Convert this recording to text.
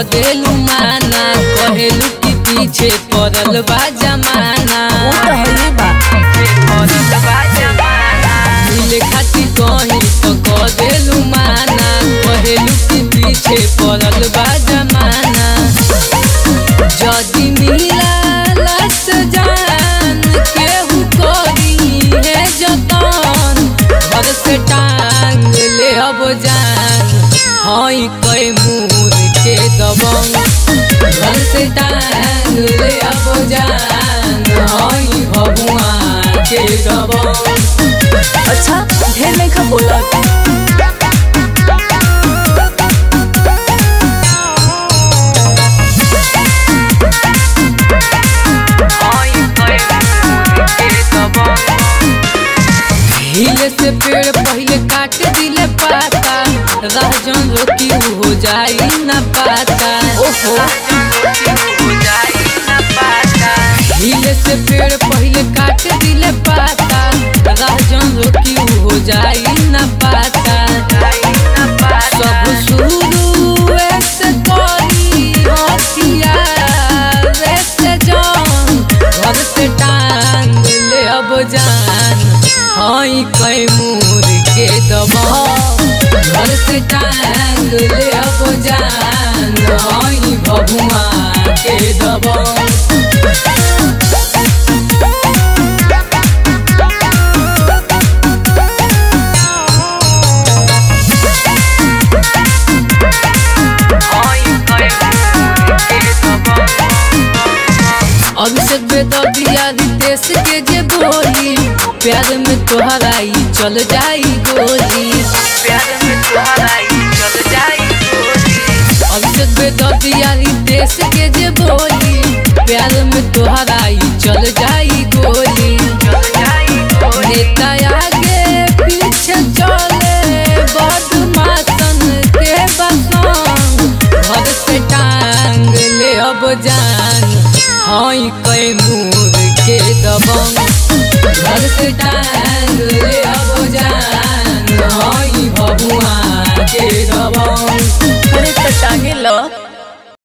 देलू माना कहेलू कि पीछे पड़ल बा जमाना। मिले खातिर कहीं तो कह देलू माना कहेलू कि पीछे पड़ल बा जमाना। जदी मिला लस जान केहू करी है जतन घर से टांग ले अब जान हई कई मूर के दबंग घर से टांग ले अब जान हई भगुआ के दबंग। अच्छा ढेर नहीं खा बोला हिले से पेड़ पहले काट दिले पाता राजन रोकी हो जाई ना पाता। हिले से पेड़ पहले काट दिले पाता राजन रोकी हो जाई ना पाता। सब शुरू से करी हथियार से जान घर से टांग ले अब जान हई कई मूर के दबंग घर से टांग ले अब जान हई भगुआ के दबंग। अभिषेक बेदबिया रितेश के जे बोली प्यार में तोहराई चल जाई गोली। अभिषेक बेदबिया रितेश के जे बोली प्यार में तोहराई चल जाई गोली। नेता आगे पीछे चले बदमाशन के बसंग घर से टांग ले अब जान हई कई मूर के दबंग घर से टांग ले अब जान हई भगुआ के दबंग। अरे तो टांगे लो।